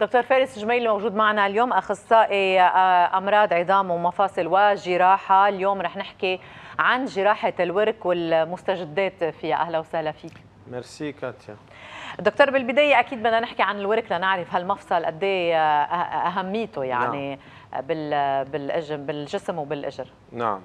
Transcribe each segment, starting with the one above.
دكتور فارس جميل موجود معنا اليوم، أخصائي أمراض عظام ومفاصل وجراحة. اليوم رح نحكي عن جراحة الورك والمستجدات فيها. أهلا وسهلا فيك. ميرسي كاتيا. دكتور، بالبداية أكيد بدنا نحكي عن الورك لنعرف هالمفصل قد ايه أهميته يعني. نعم. بالجسم وبالإجر. نعم.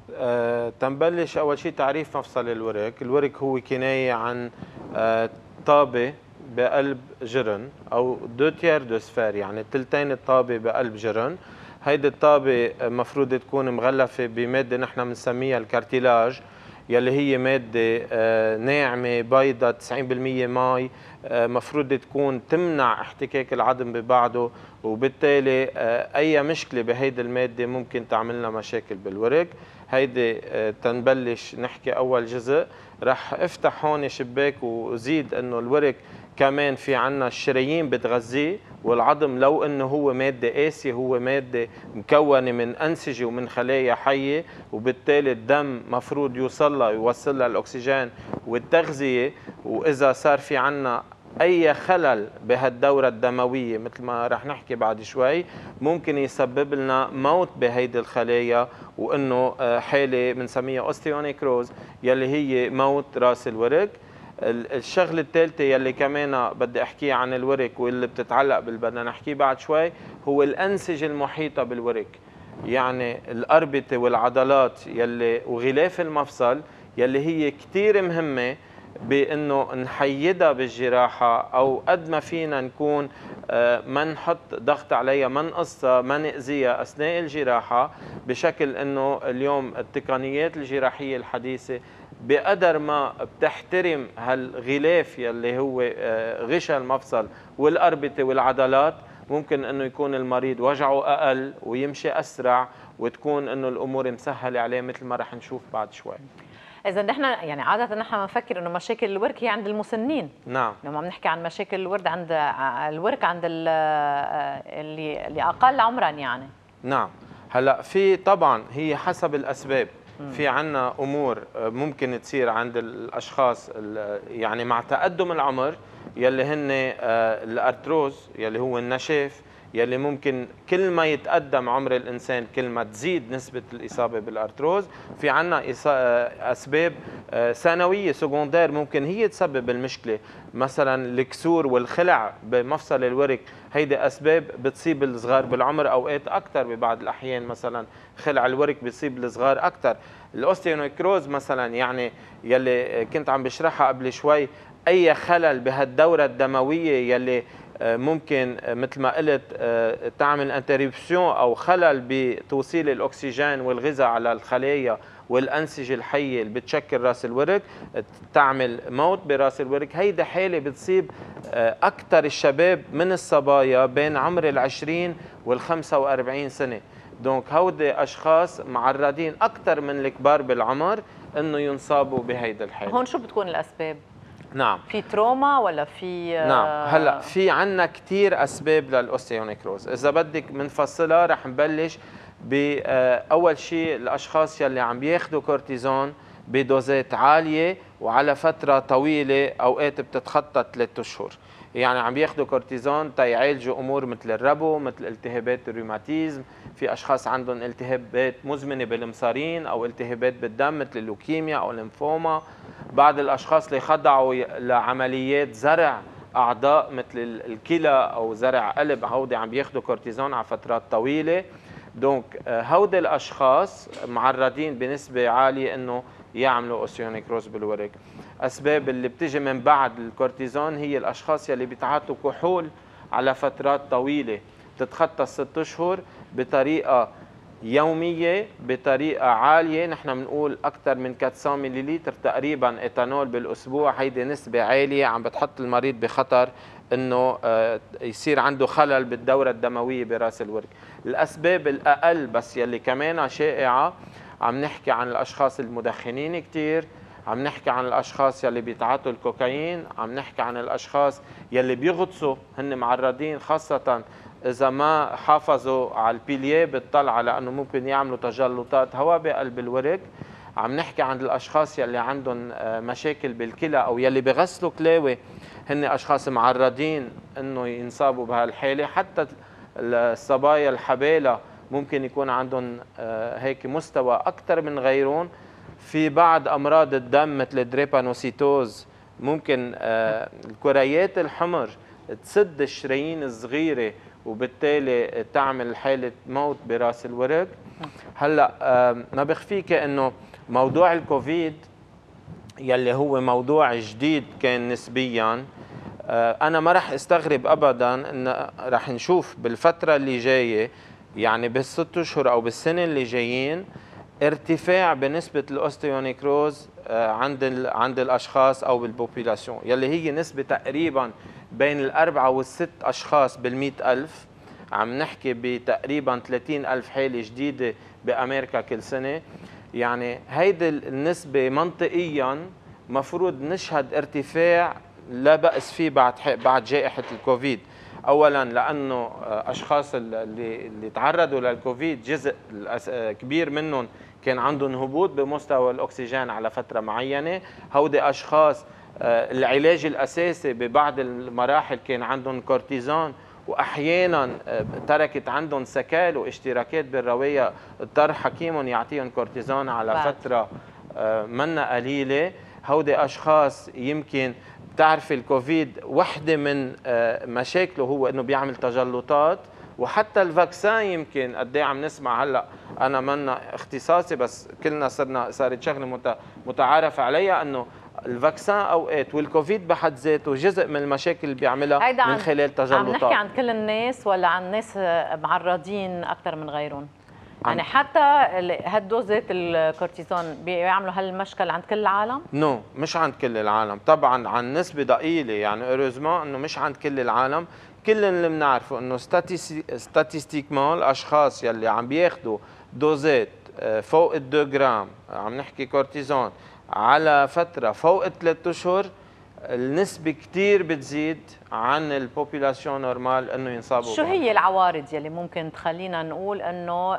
تنبلش أول شيء تعريف مفصل الورك. الورك هو كناية عن طابة بقلب جرن أو دو تير دو سفير، يعني تلتين الطابة بقلب جرن. هيدي الطابة مفروض تكون مغلفة بمادة نحن بنسميها الكارتيلاج، يلي هي مادة ناعمة بيضة 90% مي، مفروض تكون تمنع احتكاك العظم ببعضه، وبالتالي أي مشكلة بهيدي المادة ممكن تعمل لنا مشاكل بالورك. هيدي تنبلش نحكي أول جزء. رح افتح هون شباك وزيد انه الورك كمان في عنا الشرايين بتغذيه، والعظم لو انه هو مادة قاسية هو مادة مكونة من أنسجة ومن خلايا حية، وبالتالي الدم مفروض يوصل لها الأكسجين والتغذية. وإذا صار في عنا أي خلل بهالدورة الدموية مثل ما رح نحكي بعد شوي ممكن يسبب لنا موت بهيدي الخلايا، وإنه حالة بنسميها أوستيونيكروز يلي هي موت رأس الورك. الشغلة الثالثة يلي كمان بدي أحكي عن الورك واللي بتتعلق بدنا نحكيه بعد شوي هو الأنسجة المحيطة بالورك، يعني الأربطة والعضلات يلي وغلاف المفصل يلي هي كتير مهمة بأنه نحيدها بالجراحة، أو قد ما فينا نكون ما نحط ضغط عليها، ما نقصها، ما نأذيها أثناء الجراحة، بشكل أنه اليوم التقنيات الجراحية الحديثة بقدر ما بتحترم هالغلاف يلي هو غشاء المفصل والأربطة والعضلات، ممكن أنه يكون المريض وجعه أقل ويمشي أسرع، وتكون أنه الأمور مسهلة عليه مثل ما رح نشوف بعد شوي. إذا نحن يعني عادة نحن بنفكر إنه مشاكل الورك هي عند المسنين. نعم. لما بنحكي عن مشاكل الورد عند الورك عند اللي أقل عمرا يعني. نعم. هلا في طبعا هي حسب الأسباب. في عنا أمور ممكن تصير عند الأشخاص يعني مع تقدم العمر يلي هن الأرتروز يلي هو النشاف، يلي ممكن كل ما يتقدم عمر الإنسان كل ما تزيد نسبة الإصابة بالأرتروز. في عنا أسباب ثانوية سكوندير ممكن هي تسبب المشكلة، مثلا الكسور والخلع بمفصل الورك، هيدي أسباب بتصيب الصغار بالعمر أوقات أكثر ببعض الأحيان، مثلا خلع الورك بيصيب الصغار أكثر. الأوستيونيكروز مثلا يعني يلي كنت عم بشرحها قبل شوي، أي خلل بهالدورة الدموية يلي ممكن مثل ما قلت تعمل انتربسيون أو خلل بتوصيل الأكسجين والغذاء على الخلايا والأنسجة الحية اللي بتشكل راس الورك، تعمل موت براس الورك. هيدا حالة بتصيب أكثر الشباب من الصبايا بين عمر 20 وال45 سنة. دونك هودي أشخاص معرضين أكثر من الكبار بالعمر إنه ينصابوا بهيدا الحالة. هون شو بتكون الأسباب؟ نعم. في تروما ولا في نعم. هلا في عنا كثير أسباب للأوستيونيكروز، إذا بدك منفصلها رح نبلش بأول شيء الأشخاص يلي عم بياخدوا كورتيزون بدوزات عالية وعلى فترة طويلة، أوقات بتتخطى 3 أشهر، يعني عم بياخدوا كورتيزون تيعالجوا أمور مثل الربو، مثل التهابات الروماتيزم. في أشخاص عندهم التهابات مزمنة بالمصارين أو التهابات بالدم مثل اللوكيميا أو الليمفوما. بعض الأشخاص اللي خضعوا لعمليات زرع أعضاء مثل الكلى أو زرع قلب، هودي عم بياخدوا كورتيزون على فترات طويلة. دونك هودي الأشخاص معرضين بنسبة عالية إنه يعملوا أوستيونيكروز بالورك. أسباب اللي بتيجي من بعد الكورتيزون هي الأشخاص يلي بيتعاطوا كحول على فترات طويلة تتخطى 6 أشهر بطريقة يومية بطريقة عالية، نحن بنقول أكثر من 400 مليلتر تقريبا إيثانول بالأسبوع. هيدي نسبة عالية عم بتحط المريض بخطر إنه يصير عنده خلل بالدورة الدموية براس الورك. الأسباب الأقل بس يلي كمان شائعة، عم نحكي عن الأشخاص المدخنين كتير، عم نحكي عن الأشخاص يلي بيتعاطوا الكوكايين، عم نحكي عن الأشخاص يلي بيغطسوا، هن معرضين خاصة إذا ما حافظوا على البيليه بالطلعة لأنه ممكن يعملوا تجلطات هواء بقلب الورك. عم نحكي عن الاشخاص يلي عندهم مشاكل بالكلى او يلي بغسلوا كلاوي، هن اشخاص معرضين انه ينصابوا بهالحاله. حتى الصبايا الحبالة ممكن يكون عندهم هيك مستوى اكثر من غيرهم. في بعض امراض الدم مثل الدريبانوسيتوز ممكن الكريات الحمر تسد الشرايين الصغيره وبالتالي تعمل حاله موت براس الورك. هلا ما بخفيك انه موضوع الكوفيد يلي هو موضوع جديد كان نسبيا، انا ما راح استغرب ابدا ان راح نشوف بالفتره اللي جايه، يعني بالست اشهر او بالسنه اللي جايين، ارتفاع بنسبه الاوستيونيكروز عند الاشخاص او بالبوبيلاسيون، يلي هي نسبه تقريبا بين الأربعة والست اشخاص بالمئة ألف. عم نحكي بتقريبا 30,000 حاله جديده بامريكا كل سنه. يعني هيدي النسبه منطقيا مفروض نشهد ارتفاع لا بأس فيه بعد جائحة الكوفيد. أولا لأنه أشخاص اللي تعرضوا للكوفيد جزء كبير منهم كان عندهم هبوط بمستوى الأكسجين على فترة معينة. هودي أشخاص العلاج الأساسي ببعض المراحل كان عندهم كورتيزون، وأحيانا تركت عندهم سكال واشتراكات بالرواية، اضطر حكيمهم يعطيهم كورتيزون على فترة منا قليلة. هودي أشخاص يمكن بتعرف الكوفيد وحده من مشاكله هو انه بيعمل تجلطات، وحتى الفاكسان يمكن قد ايه عم نسمع هلا، انا منا اختصاصي بس كلنا صارت شغله متعارف عليها انه الفاكسان اوقات والكوفيد بحد ذاته جزء من المشاكل اللي بيعملها من خلال تجلطات. عم نحكي عن كل الناس ولا عن ناس معرضين اكثر من غيرهم؟ يعني حتى هالدوزات الكورتيزون بيعملوا هالمشكل عند كل العالم؟ نو مش عند كل العالم، طبعا عن نسبة ضئيلة، يعني اوروزمون انه مش عند كل العالم. كل اللي بنعرفه انه ستاتيستيكمون الاشخاص يلي عم بياخذوا دوزات فوق ال 2 جرام عم نحكي كورتيزون على فترة فوق 3 اشهر، النسبة كتير بتزيد عن البوبولاسيون نورمال انه ينصابوا. شو هي العوارض يلي ممكن تخلينا نقول انه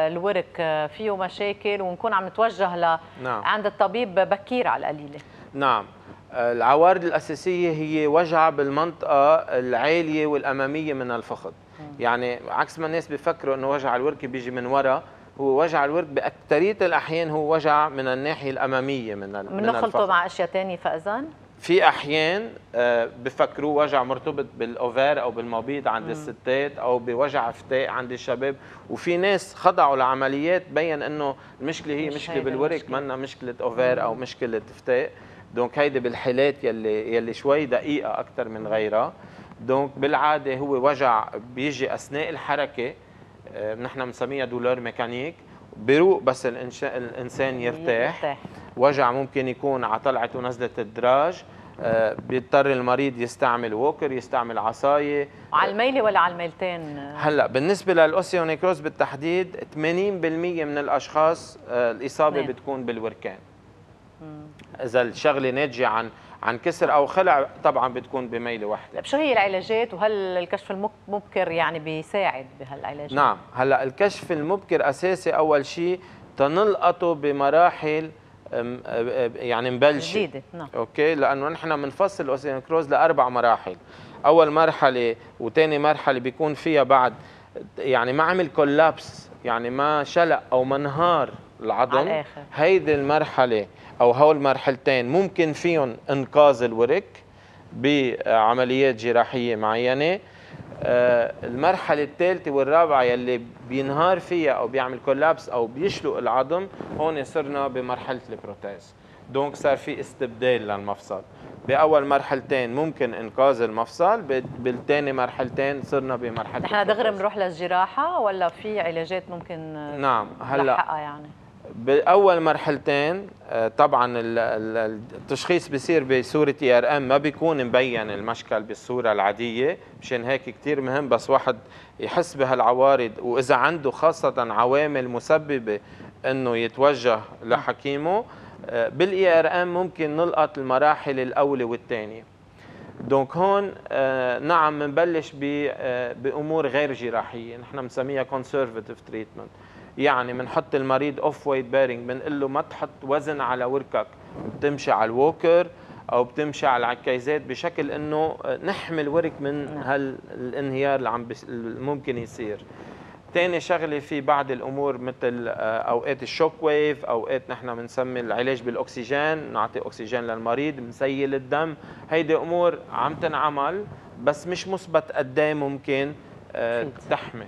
الورك فيه مشاكل ونكون عم نتوجه عند الطبيب بكير على القليلة؟ نعم، العوارض الأساسية هي وجع بالمنطقة العالية والأمامية من الفخذ. يعني عكس ما الناس بيفكروا انه وجع الورك بيجي من وراء، هو وجع الورك بأكثرية الأحيان هو وجع من الناحية الأمامية من الفخذ. بنخلطه مع أشياء ثانية فإذن؟ في أحيان بفكروه وجع مرتبط بالأوفار أو بالمبيض عند الستات، أو بوجع فتاء عند الشباب. وفي ناس خضعوا لعمليات بين إنه المشكلة هي مشكلة بالورك، منا مشكلة أوفار أو مشكلة فتاء. دونك هيدي بالحالات يلي شوي دقيقة أكثر من غيرها. دونك بالعادة هو وجع بيجي أثناء الحركة، نحن بنسميها دولور ميكانيك، بيروق بس الإنسان يرتاح. وجع ممكن يكون على طلعة ونزلة الدراج، بيضطر المريض يستعمل ووكر، يستعمل عصاية. على الميلة ولا على الميلتين؟ هلا بالنسبة للأوسيونيكروز بالتحديد 80% من الأشخاص الإصابة بتكون بالوركان. إذا الشغلة ناتجة عن كسر أو خلع طبعا بتكون بميلة واحدة. شو هي العلاجات وهل الكشف المبكر يعني بيساعد بهالعلاجات؟ نعم، هلا الكشف المبكر أساسي أول شيء تنلقطه بمراحل يعني مبلشه جديدة. نعم. اوكي، لانه نحن بنفصل الاوستيونيكروز لاربع مراحل. اول مرحله وثاني مرحله بيكون فيها بعد يعني ما عمل كولابس، يعني ما شلق او ما انهار العظم. هيدي المرحله او هول المرحلتين ممكن فيهم انقاذ الورك بعمليات جراحيه معينه. المرحلة الثالثة والرابعة يلي بينهار فيها أو بيعمل كولابس أو بيشلق العظم، هون صرنا بمرحلة البروتيز. دونك صار في استبدال للمفصل. بأول مرحلتين ممكن إنقاذ المفصل، بالثاني مرحلتين صرنا بمرحلة نحن دغري بنروح للجراحة ولا في علاجات ممكن نعم هلا يعني؟ باول مرحلتين طبعا التشخيص بيصير بصوره ERM، ما بيكون مبين المشكل بالصوره العاديه، مشان هيك كثير مهم بس واحد يحس بهالعوارض، واذا عنده خاصه عوامل مسببه انه يتوجه لحكيمه. بالERM ممكن نلقط المراحل الاولى والثانيه. دونك هون نعم بنبلش بامور غير جراحيه، نحن بنسميها conservative treatment. يعني بنحط المريض اوف ويت بيرنج، بنقول له ما تحط وزن على وركك، بتمشي على الووكر او بتمشي على العكايزات بشكل انه نحمي الورك من هالانهيار اللي ممكن يصير. ثاني شغله في بعض الامور مثل اوقات الشوك ويف، اوقات نحن بنسمي العلاج بالاكسجين، نعطي اكسجين للمريض، بنسيل الدم. هيدي امور عم تنعمل بس مش مثبت قد ايه ممكن تحمي.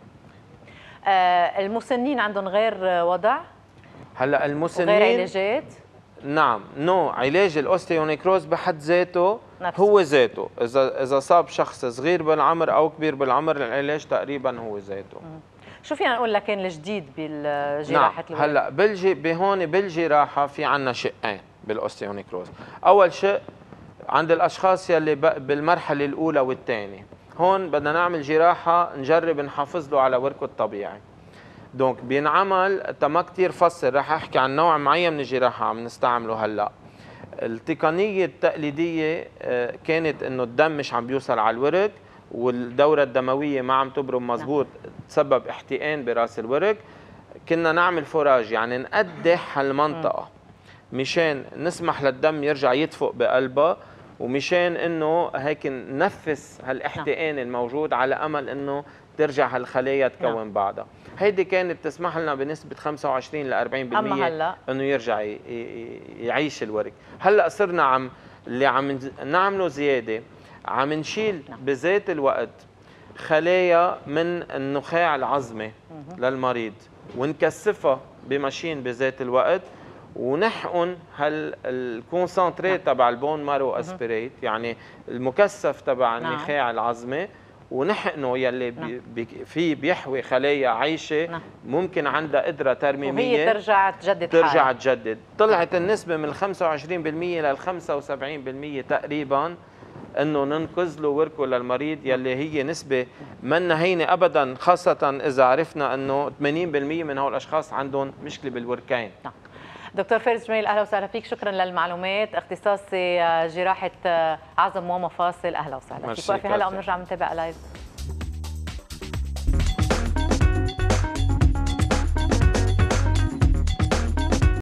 المسنين عندهم غير وضع؟ هلا المسنين وغير علاجات؟ نعم، علاج الاوستيونيكروز بحد ذاته نفسه. هو ذاته، اذا صاب شخص صغير بالعمر او كبير بالعمر العلاج تقريبا هو ذاته. شو فينا نقول لكن الجديد بالجراحه نعم. هلا بهون بالجراحه في عندنا شقين بالاوستيونيكروز. اول شق عند الاشخاص يلي بالمرحله الاولى والثانيه، هون بدنا نعمل جراحه نجرب نحافظ له على وركه الطبيعي. دونك بينعمل ما كثير فصل، رح احكي عن نوع معين من الجراحه عم نستعمله هلا. التقنيه التقليديه كانت انه الدم مش عم بيوصل على الورك والدوره الدمويه ما عم تبرم مزبوط، تسبب احتقان براس الورك. كنا نعمل فوراج، يعني نقدح هالمنطقه مشان نسمح للدم يرجع يدفق بقلبها، ومشان انه هيك ننفس هالاحتقان الموجود على امل انه ترجع هالخلايا تكون بعضها. هيدي كانت تسمح لنا بنسبه 25 ل 40% انه يرجع يعيش الورك. هلا صرنا اللي عم نعمله زياده، عم نشيل بذات الوقت خلايا من النخاع العظمي للمريض ونكثفها بماشين بذات الوقت، ونحقن هالكونسنتري تبع البون مارو اسبريت، يعني المكثف تبع النخاع العظمي، ونحقنه يلي فيه بيحوي خلايا عايشه ممكن عندها قدره ترميميه وهي ترجع تجدد. طلعت النسبه من 25% لل 75% تقريبا انه ننقذ له وركه للمريض، يلي هي نسبه منا هينه ابدا، خاصه اذا عرفنا انه 80% من هول الاشخاص عندهم مشكله بالوركين. دكتور فارس جميل، اهلا وسهلا فيك، شكرا للمعلومات. اختصاصي جراحه عظم ومفاصل، اهلا وسهلا فيك. وقفي هلا ونرجع نتابع لايف.